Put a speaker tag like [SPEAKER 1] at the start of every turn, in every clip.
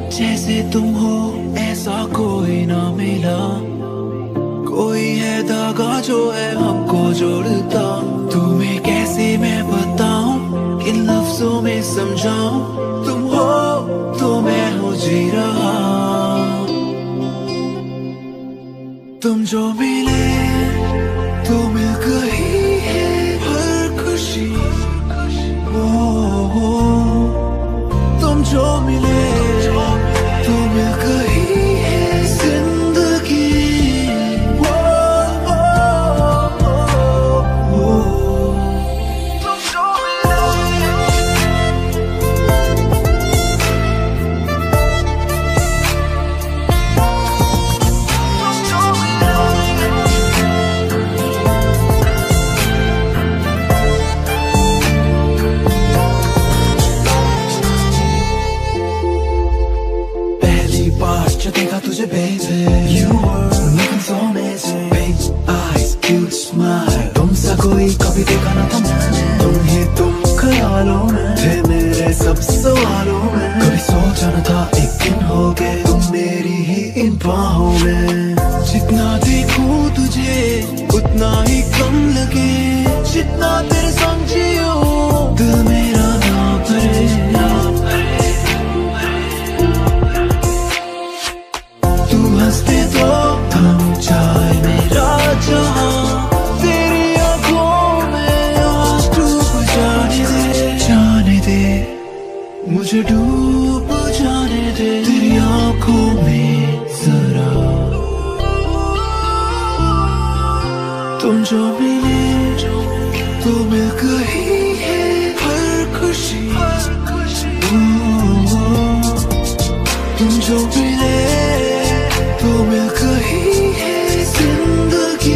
[SPEAKER 1] जैसे तुम हो ऐसा कोई ना मिला, कोई है धागा जो है हमको जोड़ता। तुम्हें कैसे मैं बताऊं, किन लफ्जों में समझाऊं, तुम हो तो मैं हो जी रहा। तुम जो मिले तो मिल गई है हर खुशी। ओ, तुम जो मिले तो मिल गई है जिंदगी। ओ, तुम जो जो देखा तुझे baby, you were looking so amazing, big eyes, cute smile, तुमसा कोई कभी देखा ना था मैंने। तुम ही तुम ख्यालों में थे मेरे सब सवालों में, कभी सोचा न था एक दिन होगे तुम मेरी ही इन बाहों में। जितना देखूं तुझे उतना ही कम लगे, जितना तेरे संग जियो दिल मेरा ना भरे। हंसते तो थम जाए मेरा जहां, तेरी आंखों में आज डूब जाने दे मुझे डूब जाने दे तेरी आंखों में जरा। तुम जो मिले तो मिल गई है हर खुशी। तुम जो मिले तो मिल गई है जिंदगी।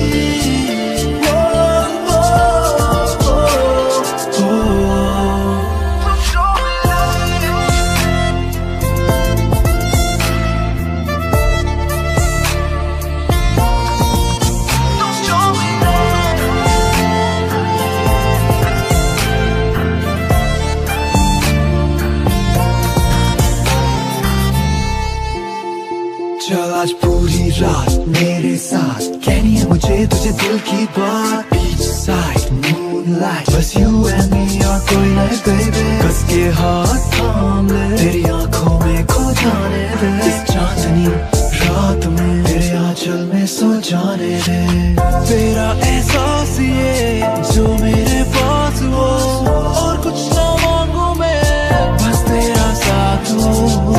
[SPEAKER 1] चल आज पूरी रात मेरे साथ कहनी है मुझे तुझे दिल की बात। बीच साइड मूनलाइट बस यू एंड मी और कोई नहीं बेबी। कस के हाथ थाम ले तेरी आंखों में खो जाने दे, इस चांदनी रात में तेरे आंचल में सो जाने दे। तेरा एहसास ये जो मेरे पास हो, और कुछ ना मांगू मैं बस तेरा साथ हो।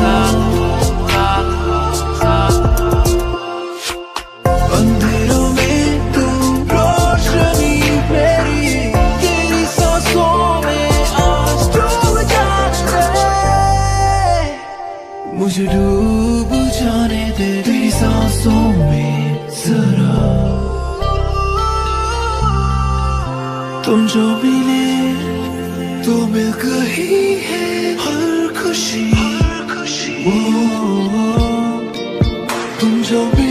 [SPEAKER 1] अंधेरों में तू रोशनी मेरी, तेरी सांसों में आज डूब जाने दे मुझे डूब जाने दे तेरी सांसों में जरा। तुम जो मिले तो मिल गई है हर खुशी। ओ, तुम जो